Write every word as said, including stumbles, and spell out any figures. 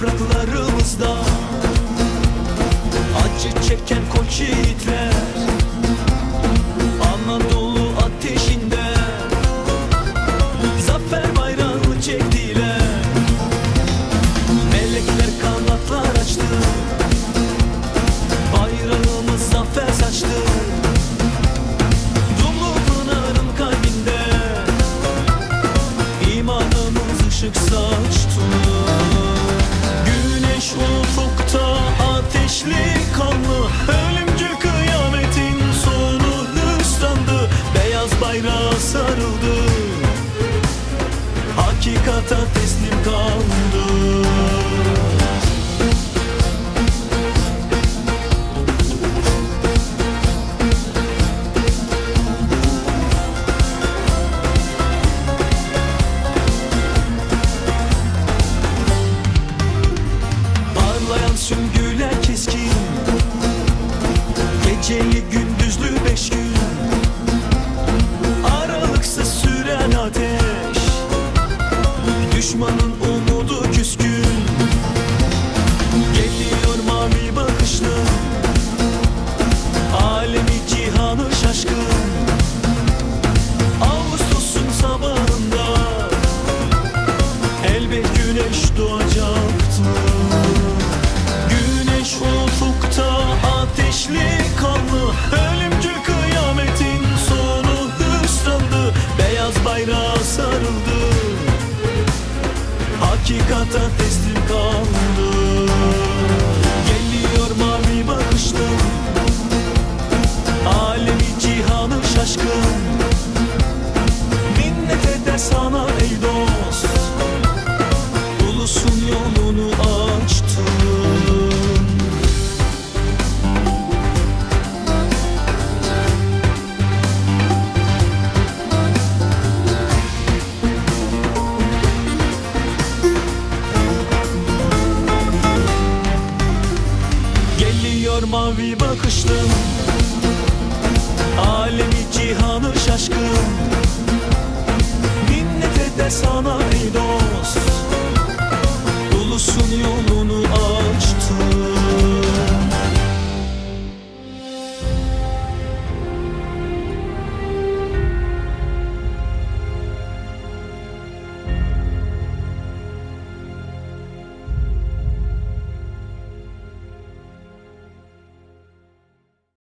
topraklarımızda acı çeken koç yiğitler Anadolu ateşinde zafer bayrağını çektiler. Melekler kanatlar açtı, bayrağımız zafer saçtı. Dumlu Pınar'ın kalbinde imanımız ışık saçtı. Güneş ufukta ateşli kanlı, ölümcül kıyametin sonu hüsrandı. Beyaz bayrağa sarıldı, hakikata teslim kaldı. Süngüler keskin, geceli gündüzlü beş gün, aralıksız süren ateş, düşmanın umudu küskün. Geliyor mavi bakışlı, alemi cihanı şaşkın. Ağustos'un sabahında elbet güneş doğacaktı. Ufukta ateşli kanlı, ölümcül kıyametin sonu hüsrandı. Beyaz bayrağa sarıldı, hakikata teslim kaldı. Geliyor mavi bakışlı, alemi cihanı şaşkın. Minnet eder sana ey dost, ulusun yolunu açtın. Mavi bakışlı, alemi cihanı şaşkın. Minnet eder sana ey dost,